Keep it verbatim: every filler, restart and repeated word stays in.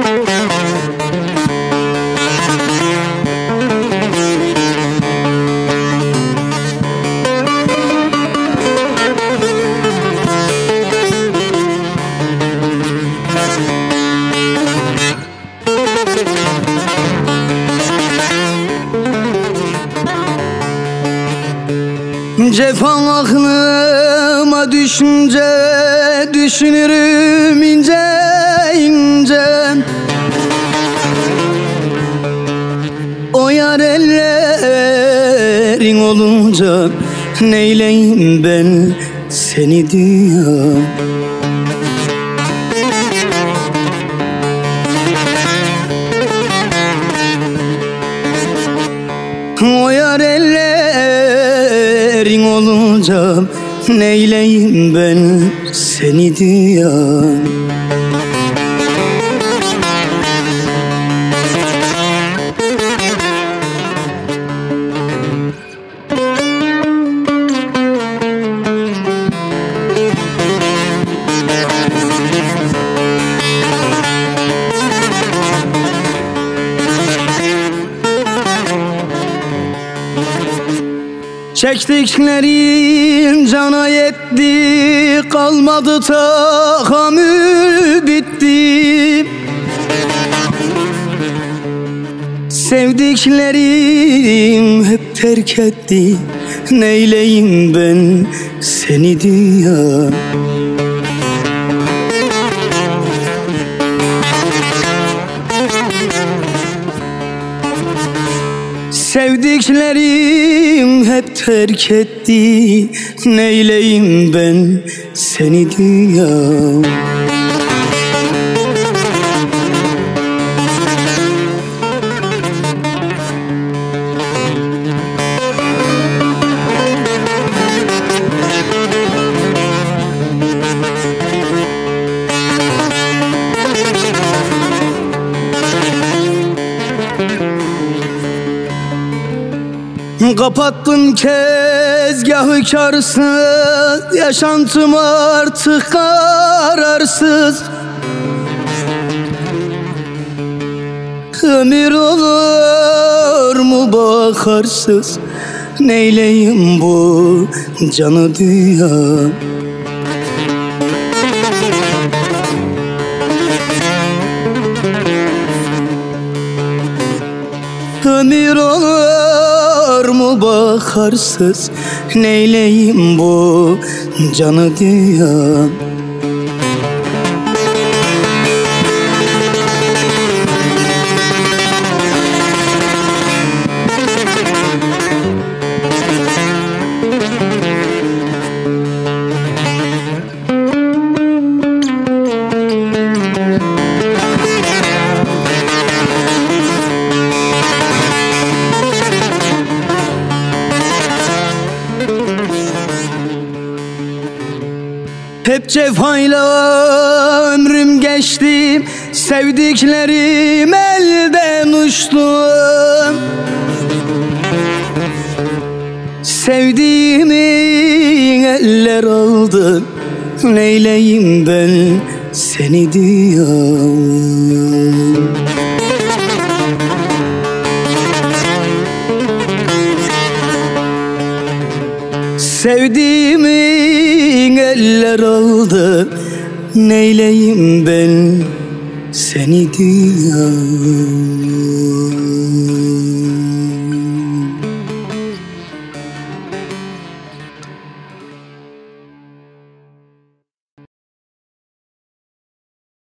Cefan aklıma düşünce düşünürüm ince ince. O yar ellerin olunca neyleyim ben seni diyor. O yar ellerin olunca neyleyim ben seni diyor. Çektiklerim cana yetti, kalmadı tahammül bitti. Sevdiklerim hep terk etti, neyleyim ben seni diyor. Sevdiklerim hep terk etti, neyleyim ben seni diyor. Kapattım tezgahı karsız, yaşantım artık kararsız. Ömür olur mu bakarsız, neyleyim bu canı diyor. Ömür olur mu bakarsız, neyleyim bu canı diyor. Hep cefayla ömrüm geçti, sevdiklerim elden uçtu. Sevdiğimi eller aldı, neyleyim ben seni diyor. Sevdiğimi eller aldı, neyleyim ben seni diyor.